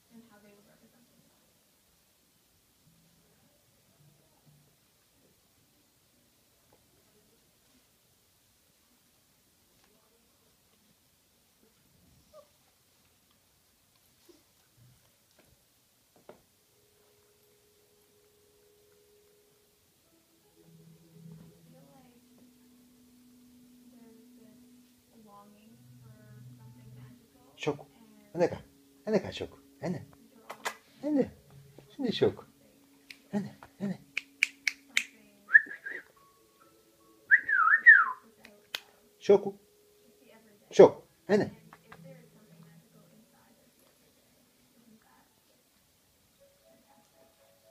and how they would represent themselves. I feel like there's this longing for something magical, Çok. and Hadi ka. Hadi ka çok. Hadi. these are always Hadi. Hadi çok. something magical, Hadi. Hadi. something without Çok. just the everyday. Çok. Hadi. And if there is something magical inside of the everyday, isn't that fantastic?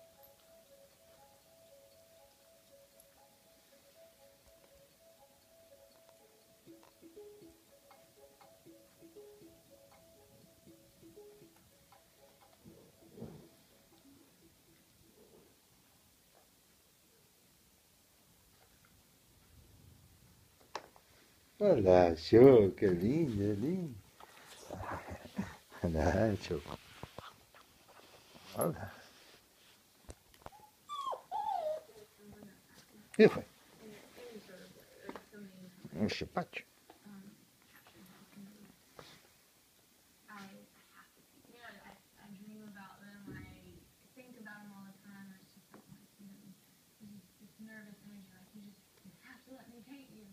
Olha, show, que lindo, lindo. Olha, show. Olha. O que foi? Um chupate. I dream about them. I think about them all the time. It's just like when I see them, there's this nervous energy. Like you have to let me paint you.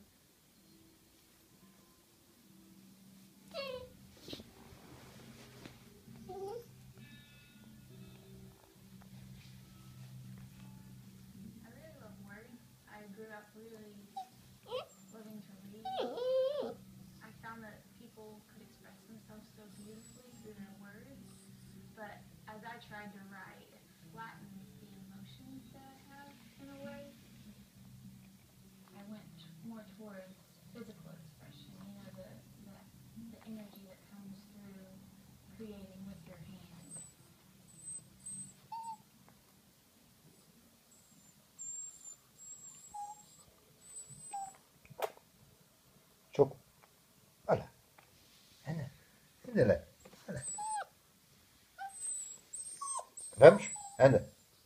I really love words. I grew up really loving to read. I found that people could express themselves so beautifully through their words, but as I tried to write, it flattened the emotions that I have in a way. I went more towards physical expression, the energy that comes through creating with your hands. Çok. Olha. Hadi. Hadi lan. Hadi. Vamos? Anda.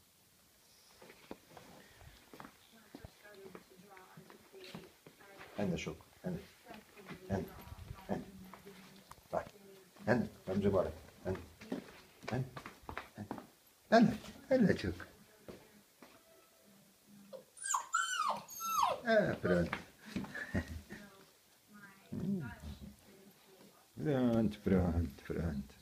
Anda, show. Anda. Anda. Anda. Vai. Anda. Vamos embora. Anda. Anda. Anda. Anda, show. Ah, pronto. Pronto, pronto, pronto.